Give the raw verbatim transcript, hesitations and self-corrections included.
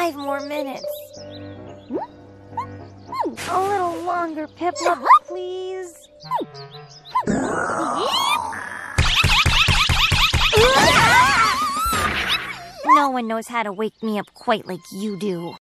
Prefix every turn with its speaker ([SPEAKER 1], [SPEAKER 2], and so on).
[SPEAKER 1] five more minutes. A little longer, Piplup, please. No one knows how to wake me up quite like you do.